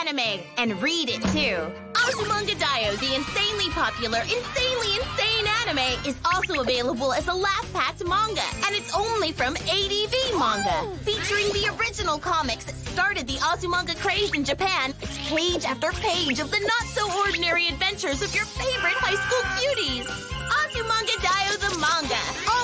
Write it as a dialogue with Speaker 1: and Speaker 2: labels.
Speaker 1: anime and read it too. Azumanga Daioh, the insanely popular, insanely insane anime, is also available as a laugh-packed manga, and it's only from ADV Manga. Featuring the original comics that started the Azumanga craze in Japan, it's page after page of the not-so-ordinary adventures of your favorite high school cuties. Azumanga Daioh the manga,